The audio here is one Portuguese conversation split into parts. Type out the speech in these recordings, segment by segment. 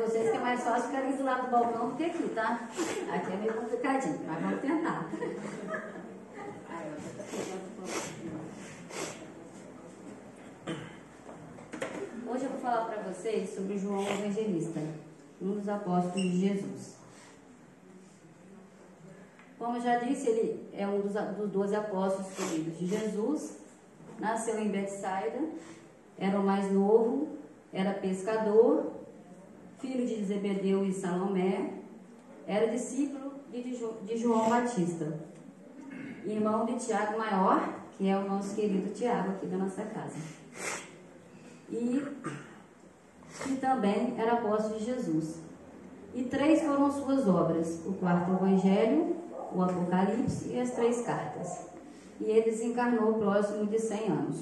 vocês que é mais fácil ficar ali do lado do balcão do que aqui, tá? Aqui é meio complicadinho, mas vamos tentar. Hoje eu vou falar para vocês sobre João Evangelista, um dos apóstolos de Jesus. Como eu já disse, ele é um dos 12 apóstolos escolhidos de Jesus. Nasceu em Betsaida, era o mais novo, era pescador, filho de Zebedeu e Salomé, era discípulo de João Batista, irmão de Tiago Maior, que é o nosso querido Tiago aqui da nossa casa. E também era apóstolo de Jesus. E 3 foram suas obras: o 4º Evangelho, o Apocalipse e as 3 cartas. E ele desencarnou próximo de 100 anos.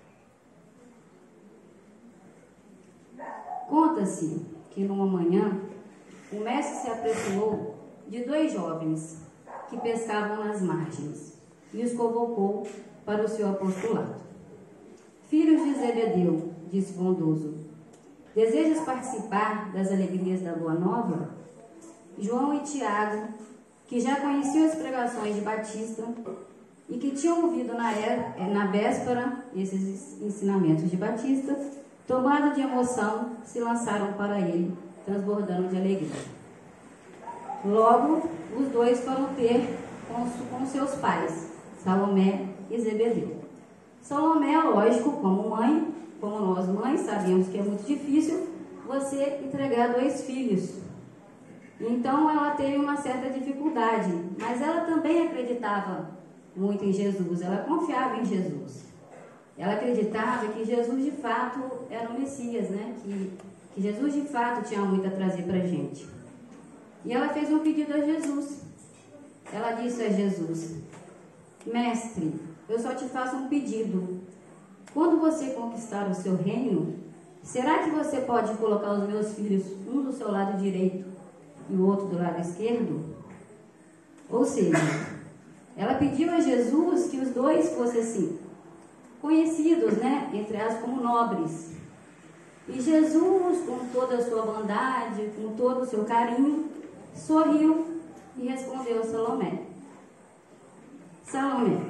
Conta-se que numa manhã, o mestre se aproximou de 2 jovens que pescavam nas margens e os convocou para o seu apostolado. Filhos de Zebedeu, disse bondoso, desejas participar das alegrias da Boa Nova? João e Tiago, que já conheciam as pregações de Batista e que tinham ouvido na véspera esses ensinamentos de Batista, tomados de emoção, se lançaram para ele, transbordando de alegria. Logo, os 2 foram ter com seus pais, Salomé e Zebedeu. Salomé, lógico, como mãe, como nós mães, sabemos que é muito difícil você entregar 2 filhos. Então, ela teve uma certa dificuldade, mas ela também acreditava muito em Jesus, ela confiava em Jesus. Ela acreditava que Jesus de fato era o Messias, né? Que Jesus de fato tinha muito a trazer para a gente. E ela fez um pedido a Jesus. Ela disse a Jesus: Mestre, eu só te faço um pedido. Quando você conquistar o seu reino, será que você pode colocar os meus filhos, um do seu lado direito e o outro do lado esquerdo? Ou seja, ela pediu a Jesus que os 2 fossem assim, conhecidos, né, entre aspas, como nobres. E Jesus, com toda a sua bondade, com todo o seu carinho, sorriu e respondeu a Salomé: Salomé,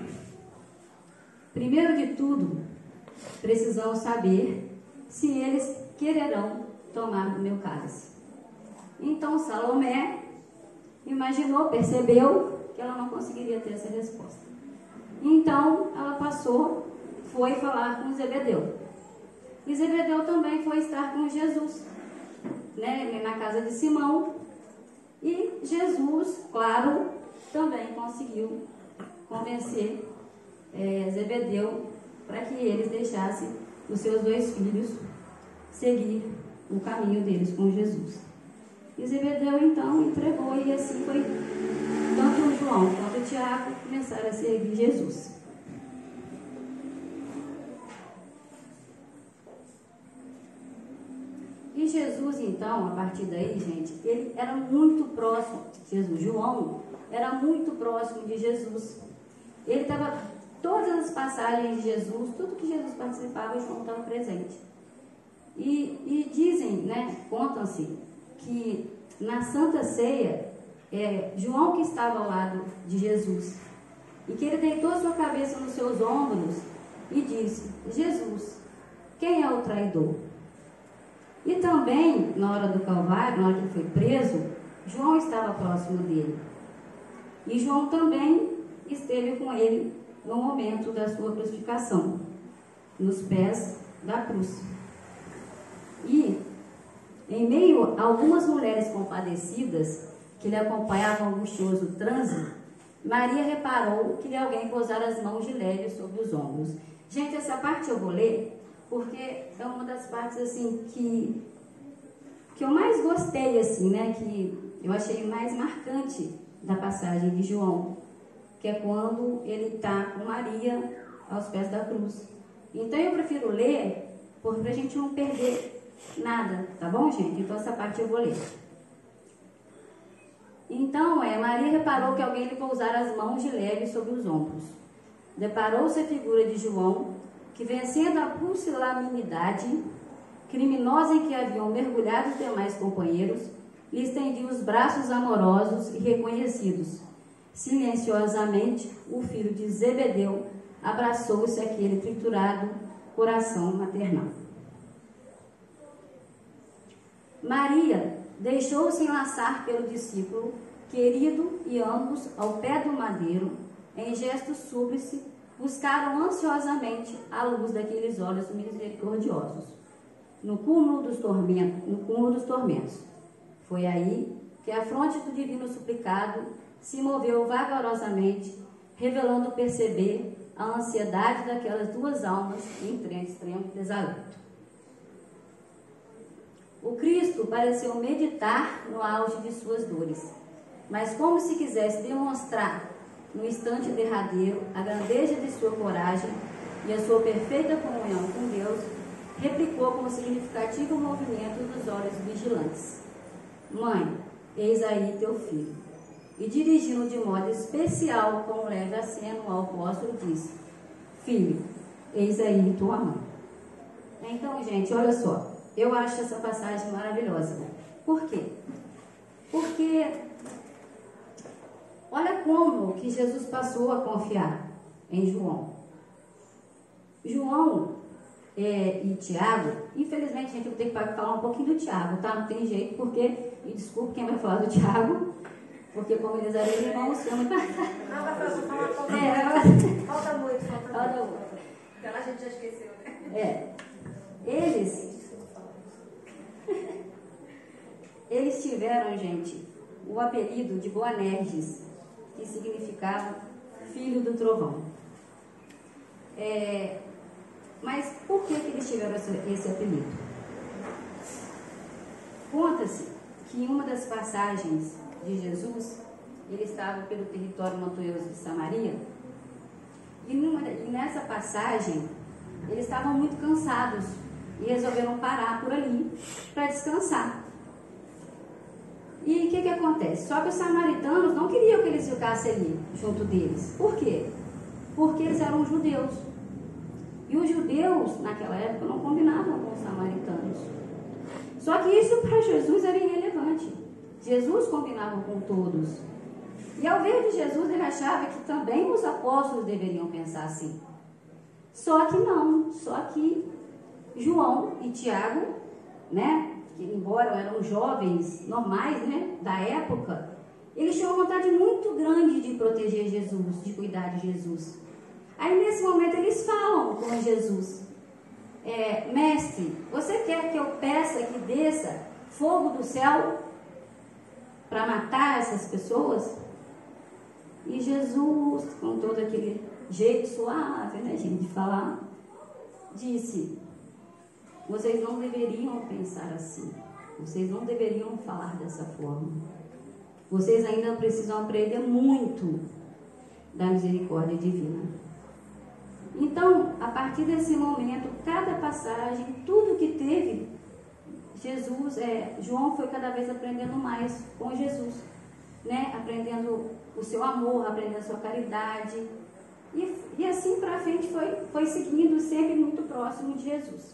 primeiro de tudo, precisamos saber se eles quererão tomar o meu cálice. Então Salomé imaginou, percebeu que ela não conseguiria ter essa resposta. Então ela foi falar com Zebedeu. E Zebedeu também foi estar com Jesus, né, na casa de Simão. E Jesus, claro, também conseguiu convencer Zebedeu para que eles deixassem os seus 2 filhos seguir o caminho deles com Jesus. E Zebedeu então entregou, e assim foi. Tanto João quanto Tiago começaram a seguir Jesus. E Jesus, então, a partir daí, gente, ele era muito próximo, João era muito próximo de Jesus. Ele estava, todas as passagens de Jesus, tudo que Jesus participava, João estava presente. E dizem, né, contam-se, que na Santa Ceia, João que estava ao lado de Jesus, e que ele deitou sua cabeça nos seus ombros e disse: Jesus, quem é o traidor? E também, na hora do Calvário, na hora que ele foi preso, João estava próximo dele. E João também esteve com ele no momento da sua crucificação, nos pés da cruz. E, em meio a algumas mulheres compadecidas que lhe acompanhavam o angustioso trânsito, Maria reparou que alguém pousara as mãos de leve sobre os ombros. Gente, essa parte eu vou ler porque é uma das partes assim que eu mais gostei, assim, né, que eu achei mais marcante da passagem de João, que é quando ele está com Maria aos pés da cruz. Então eu prefiro ler para a gente não perder nada, tá bom, gente? Então essa parte eu vou ler. Então, Maria reparou que alguém lhe pousara as mãos de leve sobre os ombros. Deparou-se a figura de João, que, vencendo a pusilanimidade, criminosa em que haviam mergulhado os demais companheiros, lhe estendia os braços amorosos e reconhecidos. Silenciosamente, o filho de Zebedeu abraçou-se àquele triturado coração maternal. Maria deixou-se enlaçar pelo discípulo querido e ambos, ao pé do madeiro, em gesto súplice, buscaram ansiosamente a luz daqueles olhos misericordiosos, no cúmulo dos tormentos. Foi aí que a fronte do divino suplicado se moveu vagarosamente, revelando perceber a ansiedade daquelas duas almas em extremo desalento. O Cristo pareceu meditar no auge de suas dores, mas como se quisesse demonstrar no instante derradeiro a grandeza de sua coragem e a sua perfeita comunhão com Deus, replicou com significativo movimento dos olhos vigilantes: Mãe, eis aí teu filho. E dirigindo de modo especial com um leve aceno ao apóstolo, disse: Filho, eis aí tua mãe. Então, gente, olha só, eu acho essa passagem maravilhosa. Por quê? Porque olha como que Jesus passou a confiar em João. João e Tiago, infelizmente, gente, eu vou ter que falar um pouquinho do Tiago, tá? Não tem jeito, porque, me desculpe quem vai falar do Tiago, porque como eles eram irmãos, eu não... Não, vai fazer falar falta muito. Falta muito. Então a gente já esqueceu, né? Eles tiveram, gente, o apelido de Boanerges, que significava filho do trovão. Mas por que eles tiveram esse apelido? Conta-se que em uma das passagens de Jesus, ele estava pelo território montanhoso de Samaria, e nessa passagem, eles estavam muito cansados e resolveram parar por ali para descansar. E o que acontece? Só que os samaritanos não queriam que eles ficassem ali junto deles. Por quê? Porque eles eram judeus. E os judeus, naquela época, não combinavam com os samaritanos. Só que isso para Jesus era irrelevante. Jesus combinava com todos. E ao ver de Jesus, ele achava que também os apóstolos deveriam pensar assim. Só que não. Só que João e Tiago, né, que embora eram jovens normais, né, da época, eles tinham uma vontade muito grande de proteger Jesus, de cuidar de Jesus. Aí nesse momento eles falam com Jesus: Mestre, você quer que eu peça que desça fogo do céu para matar essas pessoas? E Jesus, com todo aquele jeito suave, né, gente, de falar, disse: vocês não deveriam pensar assim. Vocês não deveriam falar dessa forma. Vocês ainda precisam aprender muito da misericórdia divina. Então, a partir desse momento, cada passagem, tudo que teve, João foi cada vez aprendendo mais com Jesus, né? Aprendendo o seu amor, aprendendo a sua caridade. E assim para frente foi seguindo, sempre muito próximo de Jesus.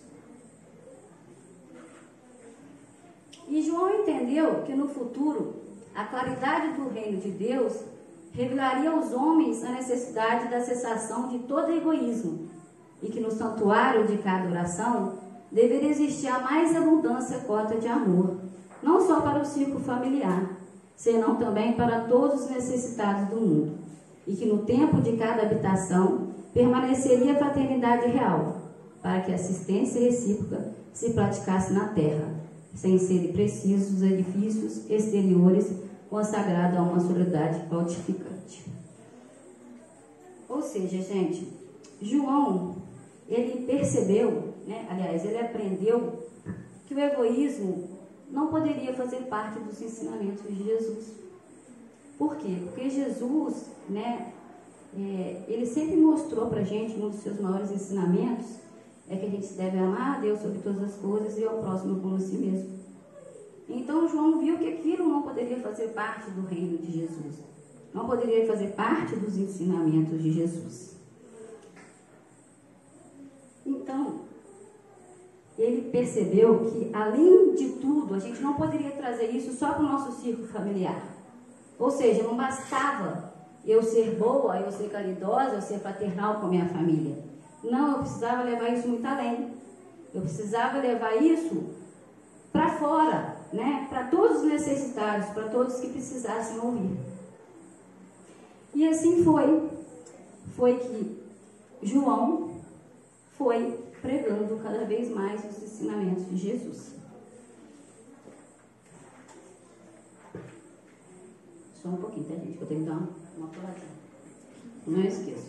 E João entendeu que no futuro, a claridade do reino de Deus revelaria aos homens a necessidade da cessação de todo egoísmo e que no santuário de cada oração deveria existir a mais abundância cota de amor, não só para o círculo familiar, senão também para todos os necessitados do mundo, e que no tempo de cada habitação permaneceria a fraternidade real, para que a assistência recíproca se praticasse na terra, sem serem precisos os edifícios exteriores consagrados a uma solidariedade fortificante. Ou seja, gente, João, ele percebeu, né, aliás, ele aprendeu que o egoísmo não poderia fazer parte dos ensinamentos de Jesus. Por quê? Porque Jesus, né, ele sempre mostrou para a gente, um dos seus maiores ensinamentos, é que a gente deve amar a Deus sobre todas as coisas e ao próximo como a si mesmo. Então João viu que aquilo não poderia fazer parte do reino de Jesus, não poderia fazer parte dos ensinamentos de Jesus. Então ele percebeu que, além de tudo, a gente não poderia trazer isso só para o nosso círculo familiar. Ou seja, não bastava eu ser boa, eu ser caridosa, eu ser fraternal com a minha família. Não, eu precisava levar isso muito além. Eu precisava levar isso para fora, né? Para todos os necessitados, para todos que precisassem ouvir. E assim foi. Foi que João foi pregando cada vez mais os ensinamentos de Jesus. Só um pouquinho, tá, gente? Eu tenho que dar uma coladinha. Não esqueça.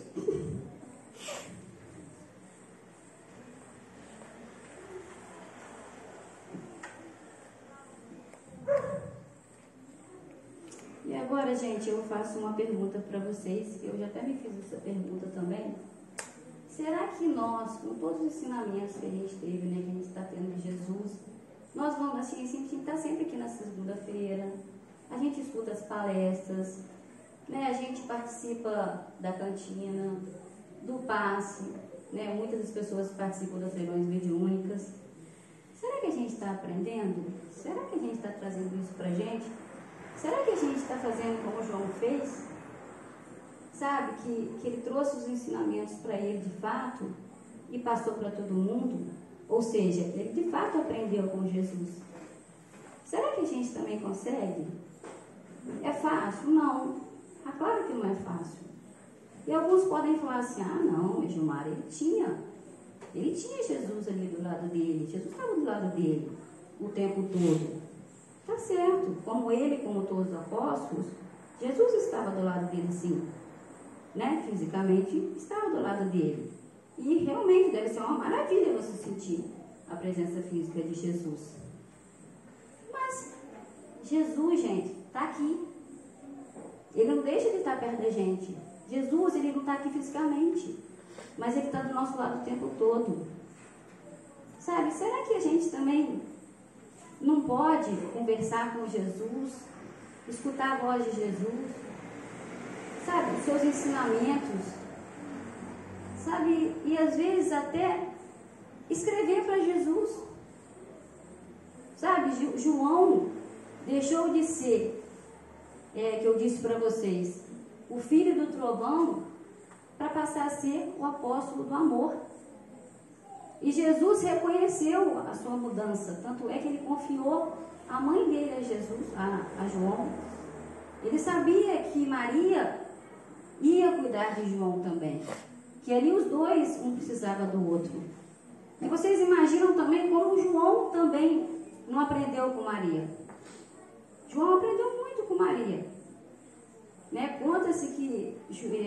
E agora, gente, eu faço uma pergunta para vocês. Eu já até me fiz essa pergunta também. Será que nós, com todos os ensinamentos que a gente teve, né, que a gente está tendo de Jesus, nós vamos, assim, a gente está sempre aqui na segunda-feira, a gente escuta as palestras, né, a gente participa da cantina, do passe, né, muitas das pessoas participam das reuniões mediúnicas. Será que a gente está aprendendo? Será que a gente está trazendo isso para a gente? Será que a gente está fazendo como João fez? Sabe, que ele trouxe os ensinamentos para ele de fato e passou para todo mundo? Ou seja, ele de fato aprendeu com Jesus. Será que a gente também consegue? É fácil? Não. Ah, claro que não é fácil. E alguns podem falar assim, ah não, Gilmar, ele tinha Jesus ali do lado dele, Jesus estava do lado dele o tempo todo. Tá certo, como ele, como todos os apóstolos, Jesus estava do lado dele sim. Né? Fisicamente estava do lado dele. E realmente deve ser uma maravilha você sentir a presença física de Jesus. Mas Jesus, gente, está aqui. Ele não deixa de estar perto da gente. Jesus, ele não está aqui fisicamente, mas ele está do nosso lado o tempo todo. Sabe, será que a gente também não pode conversar com Jesus, escutar a voz de Jesus? Sabe, os seus ensinamentos, sabe, e às vezes até escrever para Jesus. Sabe, João deixou de ser, que eu disse para vocês, o filho do trovão, para passar a ser o apóstolo do amor. E Jesus reconheceu a sua mudança, tanto é que ele confiou a mãe dele a Jesus, a João. Ele sabia que Maria ia cuidar de João também, que ali os dois, um precisava do outro. E vocês imaginam também como João também não aprendeu com Maria. João aprendeu muito com Maria, né? Conta-se que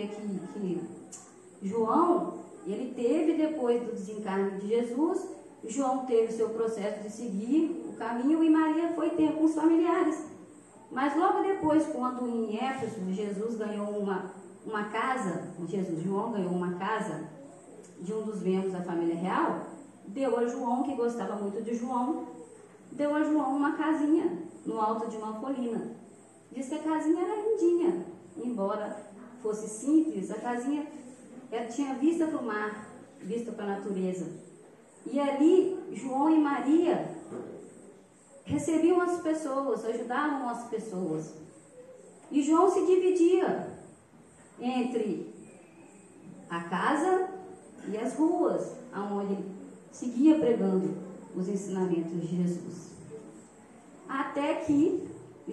João, ele teve, depois do desencarne de Jesus, João teve o seu processo de seguir o caminho e Maria foi ter com os familiares. Mas logo depois, quando em Éfeso, Jesus ganhou uma casa, João ganhou uma casa de um dos membros da família real, deu a João, que gostava muito de João, deu a João uma casinha no alto de uma colina. Diz que a casinha era lindinha, embora fosse simples, a casinha tinha vista para o mar, vista para a natureza. E ali, João e Maria recebiam as pessoas, ajudavam as pessoas. E João se dividia entre a casa e as ruas, aonde ele seguia pregando os ensinamentos de Jesus. Até que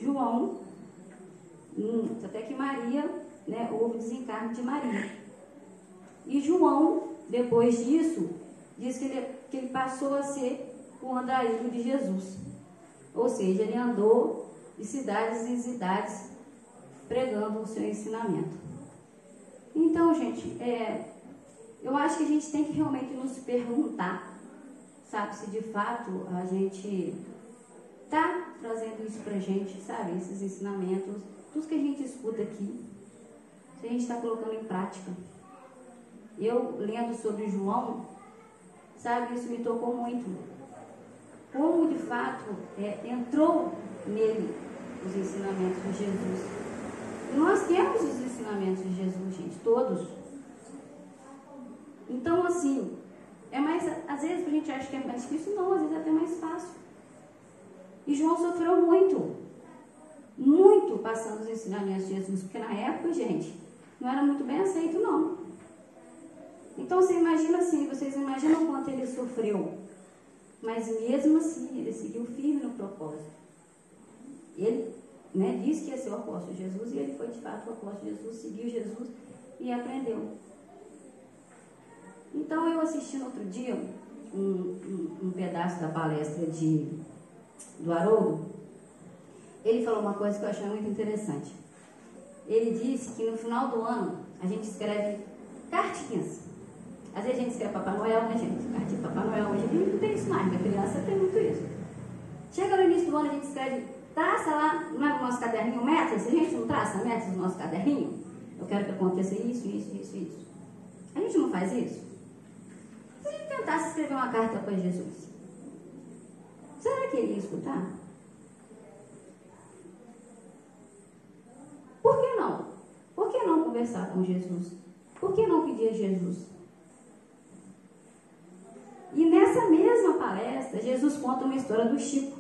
Maria, né, houve o desencarne de Maria. E João, depois disso, diz que ele passou a ser o andarilho de Jesus. Ou seja, ele andou de cidades em cidades pregando o seu ensinamento. Então, gente, eu acho que a gente tem que realmente nos perguntar, sabe, se de fato a gente está trazendo isso pra gente, sabe, esses ensinamentos, tudo que a gente escuta aqui, se a gente está colocando em prática. Eu, lendo sobre João, sabe, isso me tocou muito. Como, de fato, entrou nele os ensinamentos de Jesus. E nós temos os ensinamentos de Jesus, gente, todos. Então, assim, É mais, às vezes a gente acha que é mais difícil, não, às vezes é até mais fácil. E João sofreu muito passando os ensinamentos de Jesus, porque na época, gente, não era muito bem aceito, não. Então você imagina assim, vocês imaginam o quanto ele sofreu, mas mesmo assim ele seguiu firme no propósito. Ele, né, disse que ia ser o apóstolo de Jesus, e ele foi de fato o apóstolo de Jesus, seguiu Jesus e aprendeu. Então eu assisti no outro dia um pedaço da palestra do Haroldo. Ele falou uma coisa que eu achei muito interessante. Ele disse que no final do ano a gente escreve cartinhas. Às vezes a gente escreve Papai Noel, né, gente? Cartinha Papai Noel. Hoje não tem isso mais, mas criança tem muito isso. Chega no início do ano, a gente escreve, traça lá no nosso caderninho metas. Se a gente não traça metas no nosso caderninho, eu quero que aconteça isso. A gente não faz isso? Se a gente tentasse escrever uma carta para Jesus, será que ele ia escutar? Por que não? Por que não conversar com Jesus? Por que não pedir a Jesus? E nessa mesma palestra, Jesus conta uma história do Chico.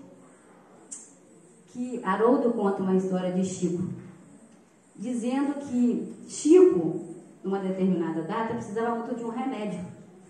Que Haroldo conta uma história de Chico, dizendo que Chico, numa determinada data, precisava muito de um remédio.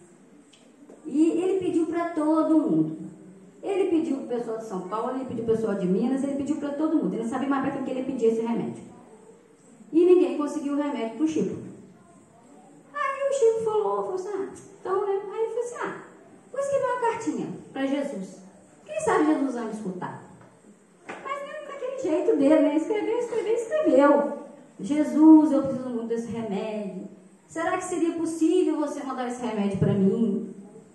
E ele pediu para todo mundo. Ele pediu para o pessoal de São Paulo, ele pediu para o pessoal de Minas, ele pediu para todo mundo. Ele não sabia mais para que ele pedia esse remédio. E ninguém conseguiu o remédio para o Chico. Aí o Chico falou assim, então, né? Aí ele falou assim, vou escrever uma cartinha para Jesus. Quem sabe Jesus vai me escutar? Mas não daquele jeito dele, né? Escreveu. Jesus, eu preciso muito desse remédio. Será que seria possível você mandar esse remédio para mim?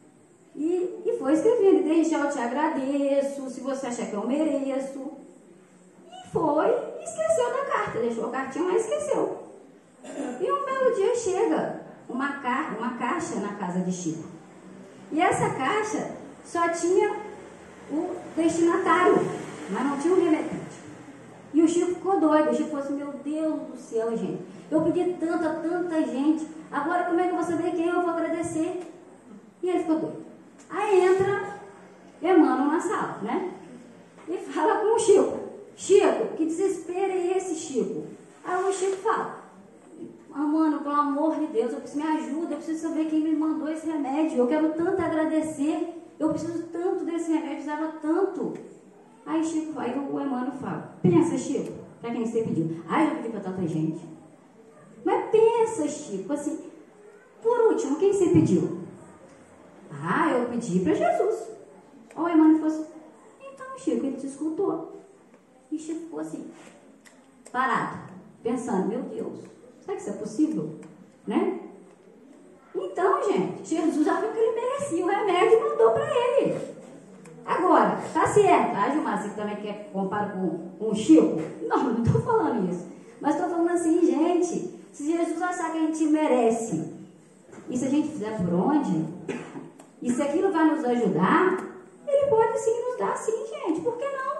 E foi escrevendo, desde já eu te agradeço, se você achar que eu mereço. E foi, e esqueceu da carta, deixou a cartinha, mas esqueceu. E um belo dia chega uma caixa na casa de Chico. E essa caixa só tinha o destinatário, mas não tinha o remetente. E o Chico ficou doido, o Chico falou assim, meu Deus do céu, gente, eu pedi tanto a tanta gente, agora como é que eu vou saber quem eu vou agradecer? E ele ficou doido. Aí entra Emmanuel na sala, né? E fala com o Chico. Chico, que desespero é esse, Chico? Aí o Chico fala, mano, pelo amor de Deus, me ajuda, eu preciso saber quem me mandou esse remédio, eu quero tanto agradecer, eu preciso tanto desse remédio, precisava tanto. Aí o Emmanuel fala, pensa, Chico, para quem você pediu? Ah, eu já pedi para tanta gente. Mas pensa, Chico, assim, por último, quem você pediu? Ah, eu pedi para Jesus. Aí o Emmanuel falou assim, então, Chico, ele te escutou. E Chico ficou assim, parado, pensando, meu Deus, será que isso é possível? Né? Então, gente, Jesus já viu que ele merecia o remédio e mandou para ele. Agora, tá certo. Ah, Gilmar, você também quer comparar com o Chico? Não estou falando isso. Mas estou falando assim, gente, se Jesus achar que a gente merece, e se a gente fizer por onde, e se aquilo vai nos ajudar, ele pode sim nos dar sim, gente. Por que não?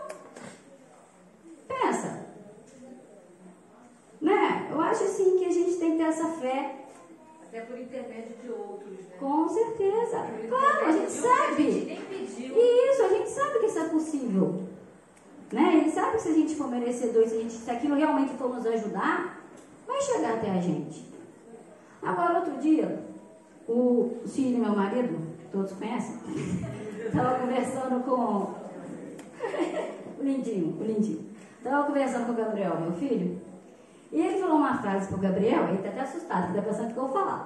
Pensa. Né? Eu acho assim que a gente tem que ter essa fé. Até por intermédio de outros, né? Com certeza. Claro, a gente sabe. A gente nem pediu. Isso, a gente sabe que isso é possível. Né? Ele sabe que se a gente for merecedor, se aquilo realmente for nos ajudar, vai chegar até a gente. Agora, outro dia, o Cid, meu marido, todos conhecem, estava conversando com o Lindinho. Estava conversando com o Gabriel, meu filho, e ele falou uma frase para o Gabriel, ele está até assustado, porque está pensando que eu vou falar.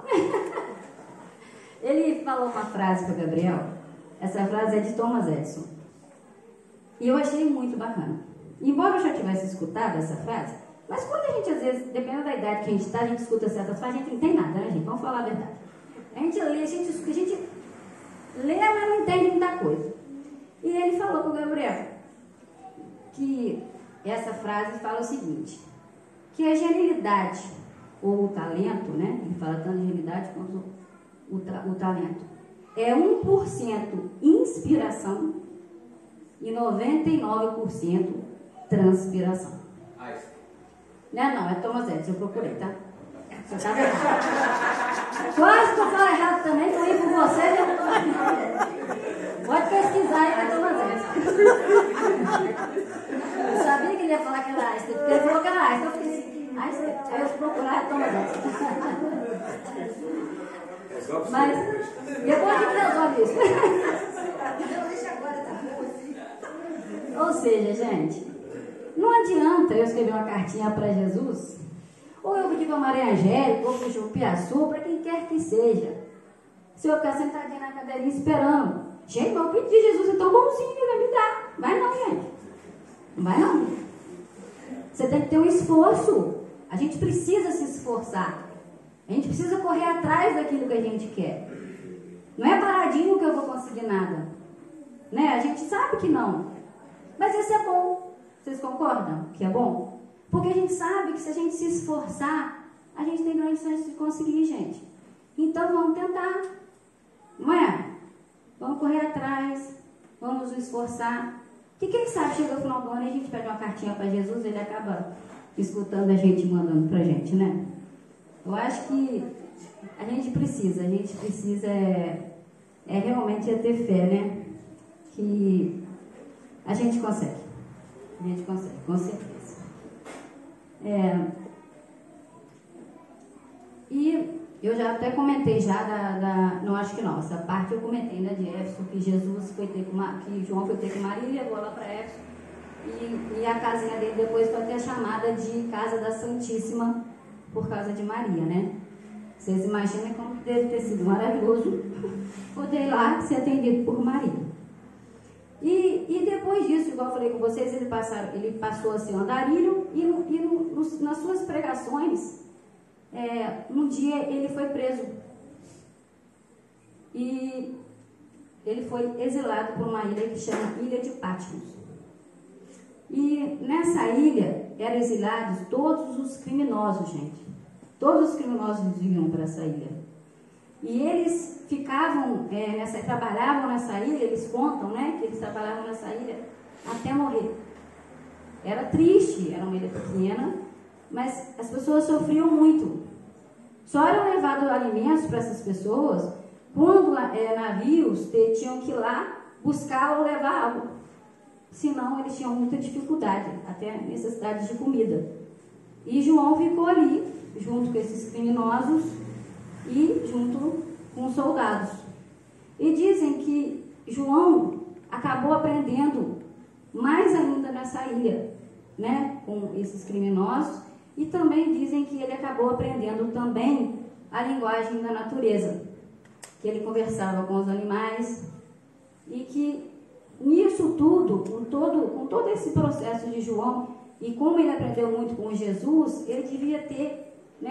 Ele falou uma frase para o Gabriel, essa frase é de Thomas Edison, e eu achei muito bacana. Embora eu já tivesse escutado essa frase, mas quando a gente, às vezes, dependendo da idade que a gente está, a gente escuta certas frases, a gente não entende nada, né, gente? Vamos falar a verdade. A gente lê, a gente lê, mas não entende muita coisa. E ele falou para o Gabriel que essa frase fala o seguinte, que a genialidade, ou o talento, né? Ele fala tanto de genialidade quanto o talento, é 1% inspiração e 99% transpiração. Einstein. Não, é Thomas Edison, eu procurei, tá? Você estava errado. Quase que eu falo errado também, estou aí com você. Pode pesquisar aí na Thomas Edison. Eu sabia que ele ia falar que era Einstein, porque ele falou que era Einstein. Eu fiquei assim, Einstein. Aí eu fui procurar Thomas Edison. Mas depois a gente resolve isso. Ou seja, gente, não adianta eu escrever uma cartinha para Jesus, ou eu pedir para Maria Angélica, ou para o João Piaçu, para quem quer que seja, se eu ficar sentadinha na cadeirinha esperando. Gente, mas o pedido de Jesus é tão bonzinho que vai me dar. Vai não, gente. Não vai não. Você tem que ter um esforço. A gente precisa se esforçar. A gente precisa correr atrás daquilo que a gente quer. Não é paradinho que eu vou conseguir nada. Né? A gente sabe que não. Mas isso é bom. Vocês concordam que é bom? Porque a gente sabe que se a gente se esforçar, a gente tem grandes chances de conseguir, gente. Então vamos tentar. Não é? Vamos correr atrás. Vamos nos esforçar. Que quem sabe chega no final do ano e a gente pede uma cartinha para Jesus e ele acaba escutando a gente e mandando para a gente, né? Eu acho que a gente precisa realmente ter fé, né? Que a gente consegue. A gente consegue, com certeza. E eu já até comentei não acho que não, essa parte eu comentei, né, de Éfeso, que João foi ter com Maria e levou ela para Éfeso. E a casinha dele depois foi até chamada de Casa da Santíssima, por causa de Maria, né? Vocês imaginam como deve ter sido maravilhoso poder ir lá ser atendido por Maria. E depois disso, igual eu falei com vocês, ele passou a ser um andarilho e nas suas pregações, um dia ele foi preso. E ele foi exilado por uma ilha que chama Ilha de Patmos. E nessa ilha eram exilados todos os criminosos, gente. Todos os criminosos vinham para essa ilha. E eles ficavam, trabalhavam nessa ilha, eles contam, né, que eles trabalhavam nessa ilha até morrer. Era triste, era uma ilha pequena, mas as pessoas sofriam muito. Só eram levados alimentos para essas pessoas quando navios tinham que ir lá buscar ou levar água. Senão eles tinham muita dificuldade, até necessidade de comida. E João ficou ali, junto com esses criminosos e junto com os soldados. E dizem que João acabou aprendendo mais ainda nessa ilha, né, com esses criminosos, e também dizem que ele acabou aprendendo também a linguagem da natureza, que ele conversava com os animais, e que nisso tudo, com todo esse processo de João, e como ele aprendeu muito com Jesus, ele devia ter, né,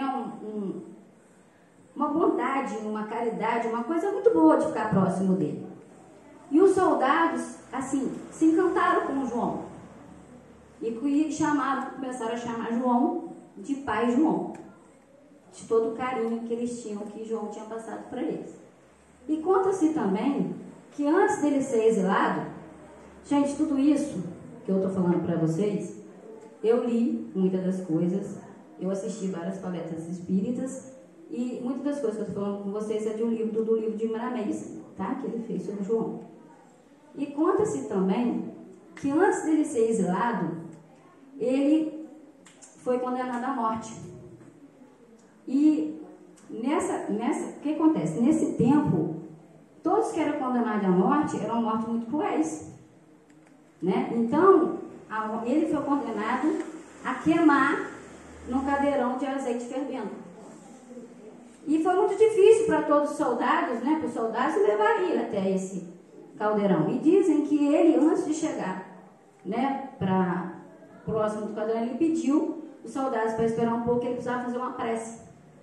uma bondade, uma caridade, uma coisa muito boa de ficar próximo dele. E os soldados, assim, se encantaram com João. E começaram a chamar João de Pai João. De todo o carinho que eles tinham, que João tinha passado para eles. E conta-se também que antes dele ser exilado, gente, tudo isso que eu estou falando para vocês, eu li muitas das coisas, eu assisti várias palestras espíritas, e muitas das coisas que eu estou falando com vocês é do livro de Maramês, tá? Que ele fez sobre João. E conta-se também que antes dele ser exilado, ele foi condenado à morte. E o que acontece? Nesse tempo, todos que eram condenados à morte eram mortes muito cruéis, né? Então, ele foi condenado a queimar num caldeirão de azeite fervendo. E foi muito difícil para todos os soldados, né? Para os soldados levar ele até esse caldeirão. E dizem que ele, antes de chegar, né, próximo do caldeirão, ele pediu os soldados para esperar um pouco, ele precisava fazer uma prece.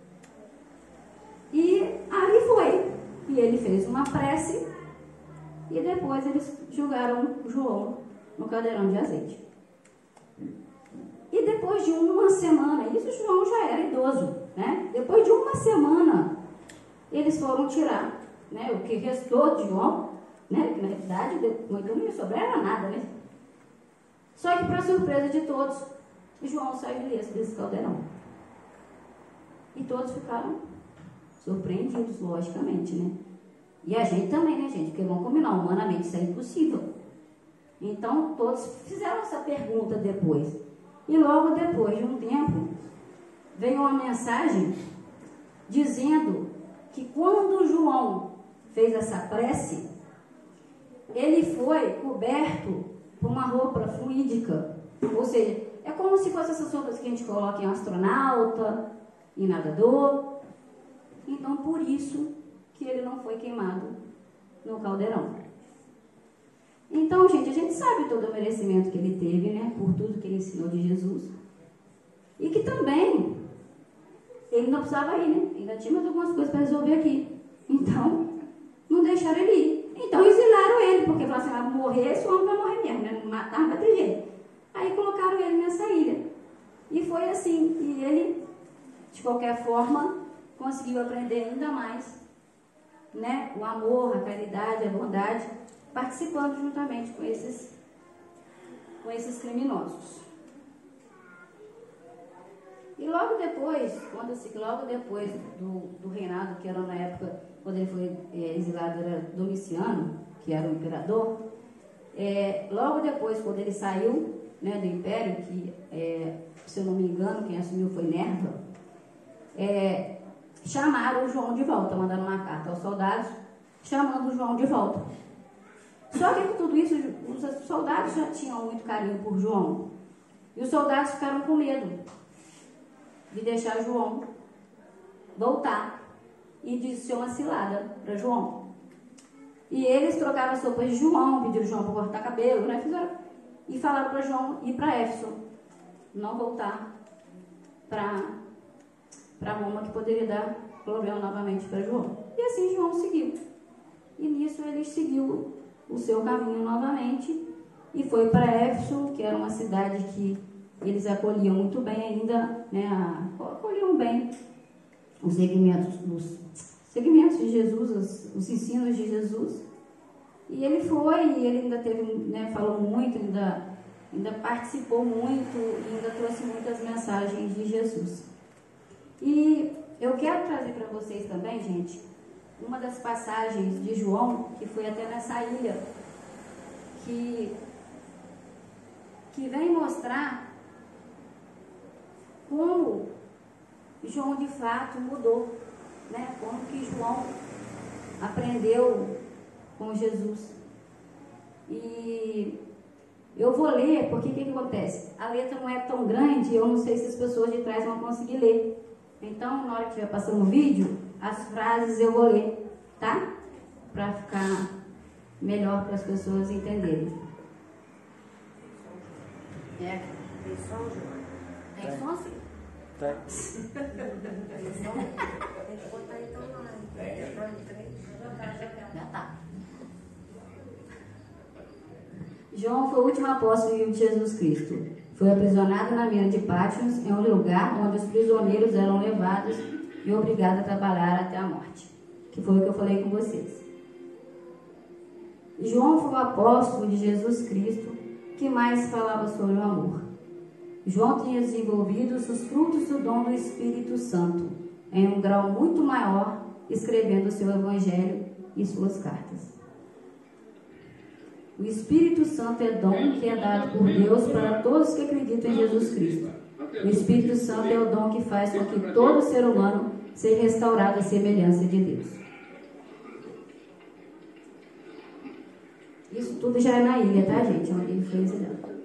E ali foi. E ele fez uma prece e depois eles jogaram João no caldeirão de azeite. E depois de uma semana, isso João já era idoso, né? Depois de uma semana, eles foram tirar, né, o que restou de João, né? Que na verdade não ia sobrar nada, né? Só que, para surpresa de todos, João saiu ileso desse caldeirão. E todos ficaram surpreendidos, logicamente, né? E a gente também, né, gente? Porque vamos combinar, humanamente isso é impossível. Então, todos fizeram essa pergunta depois. E logo depois de um tempo, veio uma mensagem dizendo que quando João fez essa prece, ele foi coberto por uma roupa fluídica. Ou seja, é como se fosse essas roupas que a gente coloca em astronauta, em nadador. Então, por isso que ele não foi queimado no caldeirão. Então, gente, a gente sabe todo o merecimento que ele teve, né? Por tudo que ele ensinou de Jesus. E que também, ele não precisava ir, né? Ainda tinha mais algumas coisas para resolver aqui. Então, não deixaram ele ir. Então, exilaram ele, porque falaram assim, vai morrer, esse homem vai morrer mesmo, né? Matar não vai ter jeito. Aí colocaram ele nessa ilha. E foi assim. E ele, de qualquer forma, conseguiu aprender ainda mais, né? O amor, a caridade, a bondade, participando juntamente com esses criminosos. E logo depois, conta-se que logo depois do reinado, que era na época, quando ele foi exilado, era Domiciano, que era o imperador, logo depois, quando ele saiu, né, do império, que, se eu não me engano, quem assumiu foi Nerva, chamaram o João de volta, mandaram uma carta aos soldados, chamando o João de volta. Só que com tudo isso, os soldados já tinham muito carinho por João. E os soldados ficaram com medo de deixar João voltar e de ser uma cilada para João. E eles trocaram as roupas de João, pediram João para cortar cabelo, né? E falaram para João ir para Éfeso, não voltar para Roma, que poderia dar problema novamente para João. E assim João seguiu. E nisso ele seguiu o seu caminho novamente e foi para Éfeso, que era uma cidade que eles acolhiam muito bem ainda, né? Acolhiam bem os segmentos de Jesus, os ensinos de Jesus. E ele foi, e ele ainda teve, né, falou muito, ainda participou muito, e ainda trouxe muitas mensagens de Jesus. E eu quero trazer para vocês também, gente, uma das passagens de João, que foi até nessa ilha, que vem mostrar como João de fato mudou, né? Como que João aprendeu com Jesus. E eu vou ler, porque o que acontece? A letra não é tão grande, eu não sei se as pessoas de trás vão conseguir ler. Então, na hora que estiver passando o vídeo, as frases eu vou ler, tá? Para ficar melhor para as pessoas entenderem. Tem som, João? Tem som, sim? Tem. Tem som? Tem que botar então lá. Já tá. João foi o último apóstolo de Jesus Cristo. Foi aprisionado na mina de Pátios, em um lugar onde os prisioneiros eram levados e obrigados a trabalhar até a morte. Que foi o que eu falei com vocês. João foi o apóstolo de Jesus Cristo que mais falava sobre o amor. João tinha desenvolvido os frutos do dom do Espírito Santo, em um grau muito maior, escrevendo o seu evangelho e suas cartas. O Espírito Santo é dom que é dado por Deus para todos que acreditam em Jesus Cristo. O Espírito Santo é o dom que faz com que todo ser humano seja restaurado à semelhança de Deus. Isso tudo já é na ilha, tá, gente? Onde ele foi exilado.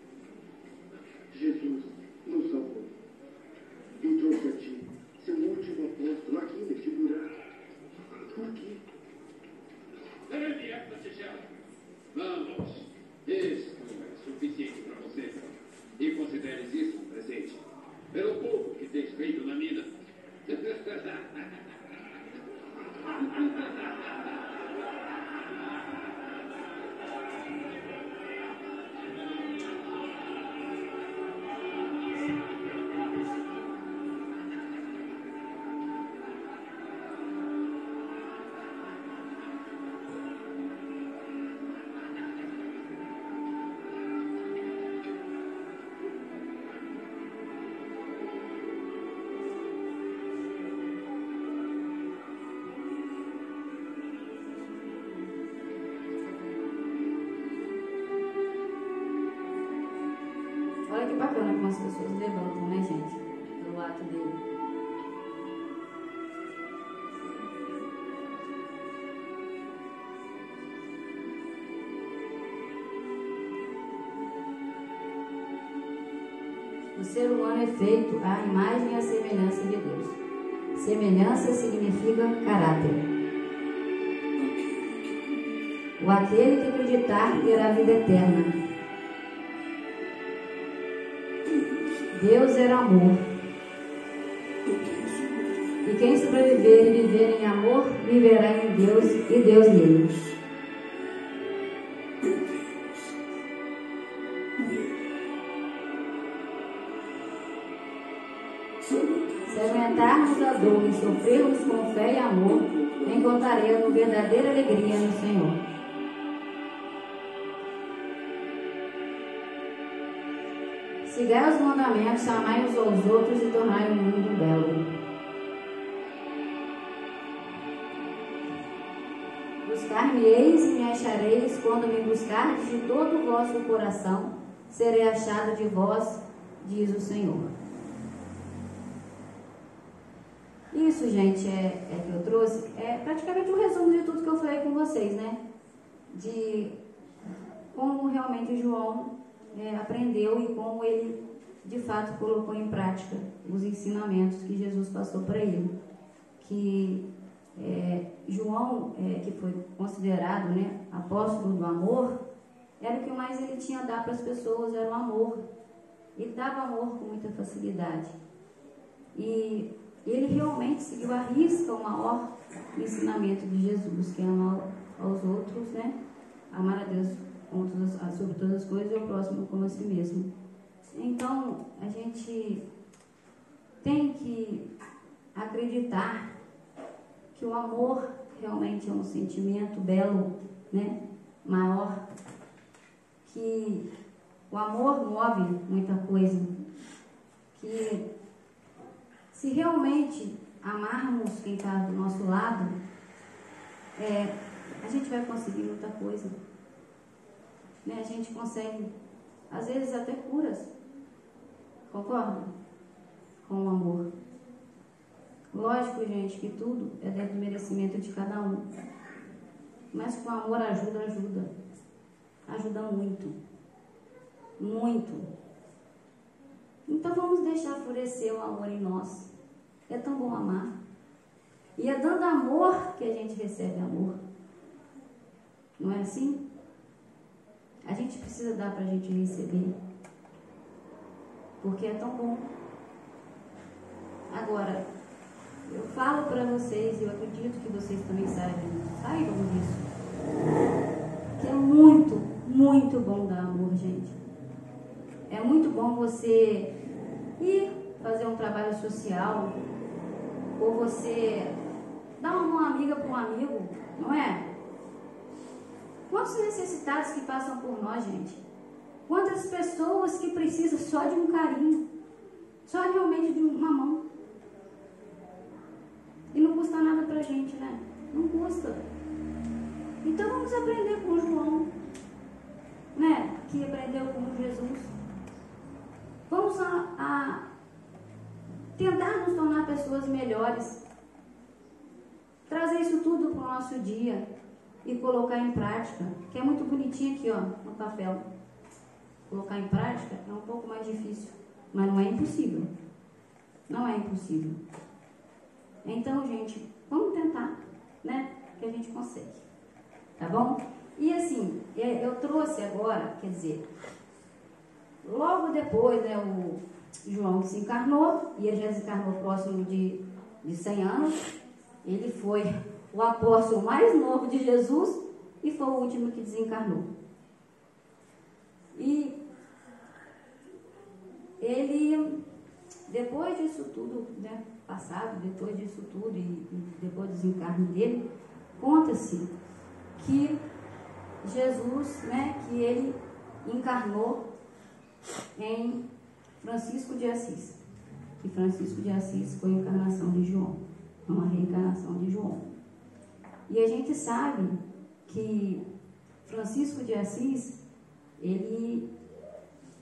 Jesus nos salvou. Eu trouxe a ti, seu último apóstolo, aqui neste buraco. Por quê? Grande época, Tichela. Vamos. Isso é suficiente para você. E consideres isso um presente. Pelo pouco que tens feito na mina. algumas pessoas levantam, né, gente? Pelo ato dele. O ser humano é feito à imagem e à semelhança de Deus. Semelhança significa caráter. O aquele que acreditar terá vida eterna. Deus era amor. E quem sobreviver e viver em amor, viverá em Deus e Deus nele. Se aguentarmos a dor e sofrermos com fé e amor, encontraremos verdadeira alegria no Senhor. Sigai os mandamentos, amai uns aos outros e tornai o mundo belo. Buscar-me-eis e me achareis quando me buscardes de todo o vosso coração, serei achado de vós, diz o Senhor. Isso, gente, que eu trouxe, é praticamente um resumo de tudo que eu falei com vocês, né? De como realmente João aprendeu e como ele, de fato, colocou em prática os ensinamentos que Jesus passou para ele. Que João, que foi considerado, né, apóstolo do amor, era o que mais ele tinha a dar para as pessoas, era o amor. Ele dava amor com muita facilidade. E ele realmente seguiu à risca o maior ensinamento de Jesus, que é amar aos outros, né? Amar a Deus sobre todas as coisas e o próximo como a si mesmo. Então, a gente tem que acreditar que o amor realmente é um sentimento belo, né? Maior, que o amor move muita coisa, que se realmente amarmos quem está do nosso lado, a gente vai conseguir muita coisa. Né? A gente consegue, às vezes, até curas. Concordam? Com o amor. Lógico, gente, que tudo é dentro do merecimento de cada um. Mas com amor ajuda. Ajuda muito. Muito. Então vamos deixar florescer o amor em nós. É tão bom amar. E é dando amor que a gente recebe amor. Não é assim? A gente precisa dar para a gente receber. Porque é tão bom. Agora, eu falo para vocês, eu acredito que vocês também saibam disso. Que é muito, muito bom dar amor, gente. É muito bom você ir fazer um trabalho social, ou você dar uma mão amiga para um amigo, não é? Quantos necessitados que passam por nós, gente? Quantas pessoas que precisam só de um carinho, só realmente de uma mão. E não custa nada pra gente, né? Não custa. Então vamos aprender com João, né? Que aprendeu com Jesus. Vamos a tentar nos tornar pessoas melhores. Trazer isso tudo para o nosso dia e colocar em prática. Que é muito bonitinho aqui, ó, no papel. Colocar em prática é um pouco mais difícil, mas não é impossível. Não é impossível. Então, gente, vamos tentar, né? Que a gente consegue. Tá bom? E assim, eu trouxe agora, quer dizer, logo depois, né, o João que se encarnou, e ele já se encarnou próximo de 100 anos. Ele foi o apóstolo mais novo de Jesus e foi o último que desencarnou. E ele, depois disso tudo, né, passado, depois disso tudo e depois do desencarne dele, conta-se que Jesus, né, que ele encarnou em Francisco de Assis. Que Francisco de Assis foi a encarnação de João, uma reencarnação de João. E a gente sabe que Francisco de Assis, ele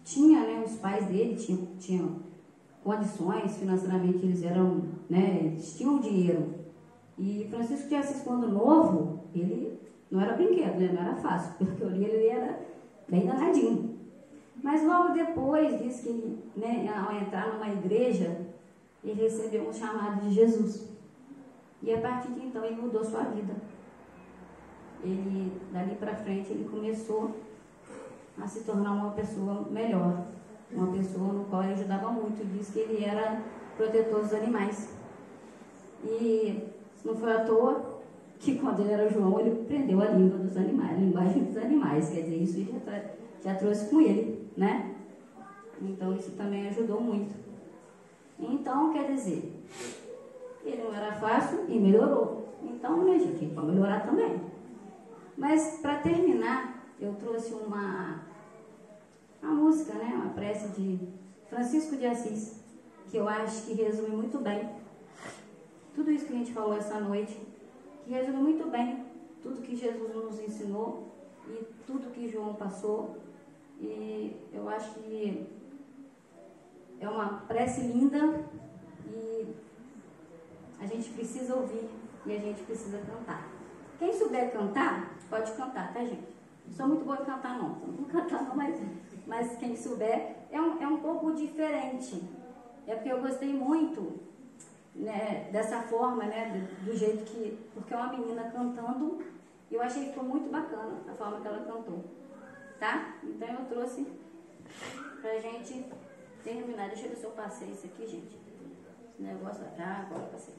tinha, né, os pais dele tinham condições, financeiramente eles eram, né, eles tinham dinheiro. E Francisco de Assis, quando novo, ele não era brinquedo, né, não era fácil, porque eu li ele era bem danadinho. Mas logo depois, diz que ele, né, ao entrar numa igreja, ele recebeu um chamado de Jesus. E a partir de então ele mudou sua vida. Ele, dali para frente, ele começou a se tornar uma pessoa melhor, uma pessoa no qual ele ajudava muito. Ele disse que ele era protetor dos animais. E não foi à toa que quando ele era João, ele aprendeu a língua dos animais, a linguagem dos animais. Quer dizer, isso ele já trouxe com ele, né? Então isso também ajudou muito. Então, quer dizer, ele não era fácil e melhorou. Então, né, gente, pode melhorar também. Mas, para terminar, eu trouxe uma música, né, uma prece de Francisco de Assis, que eu acho que resume muito bem tudo isso que a gente falou essa noite, que resume muito bem tudo que Jesus nos ensinou e tudo que João passou. E eu acho que é uma prece linda e a gente precisa ouvir e a gente precisa cantar. Quem souber cantar, pode cantar, tá, gente? Não sou muito boa em cantar, não. Não vou cantar, não, mas quem souber é um pouco diferente. É porque eu gostei muito, né, dessa forma, né, do jeito que... Porque é uma menina cantando e eu achei que ficou muito bacana a forma que ela cantou. Tá? Então eu trouxe pra gente terminar. Deixa eu ver se eu passei isso aqui, gente. Esse negócio... Ah, agora eu passei.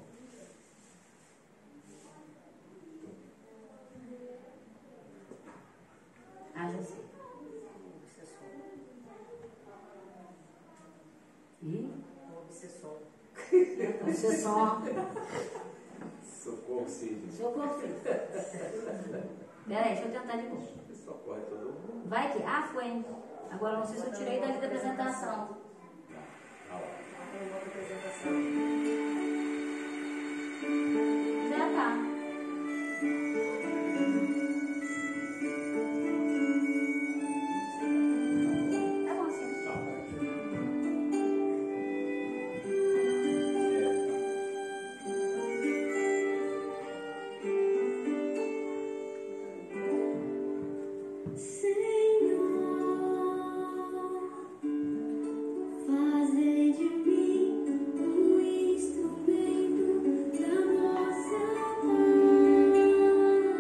Ah, já sei. E? Obsessor. Obsessão. Socorro, Cid. Socorro, filho. Peraí, deixa eu tentar de novo. Socorre todo mundo. Vai que... Ah, foi. Agora não sei se eu tirei dali da apresentação. Tem outra apresentação. Já tá. Tá bom, assim. Fazer de mim um instrumento da vossa paz.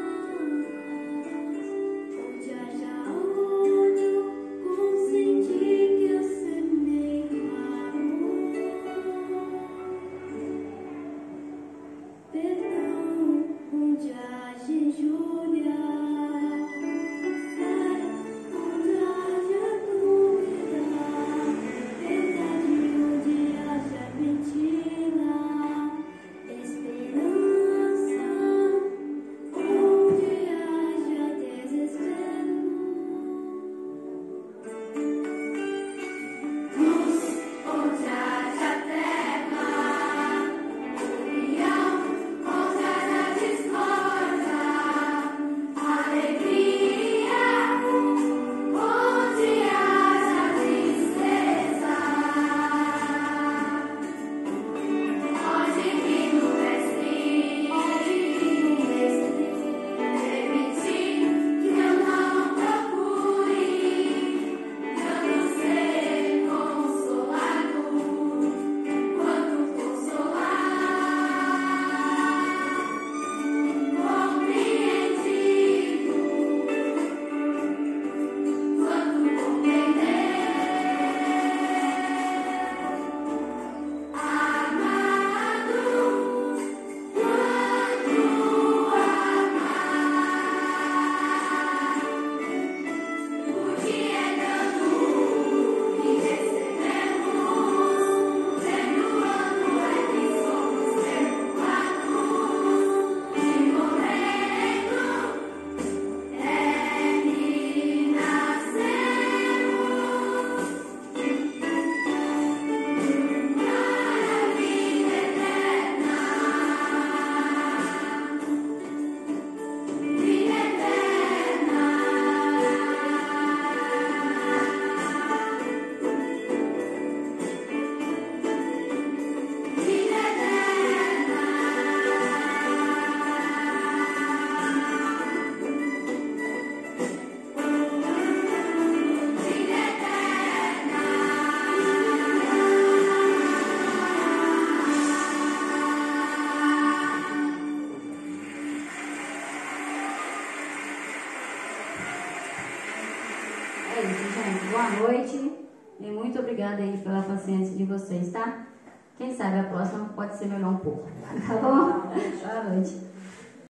gente. Boa noite. E muito obrigada aí pela paciência de vocês, tá? Quem sabe a próxima pode ser melhor um pouco. Tá bom? Boa noite.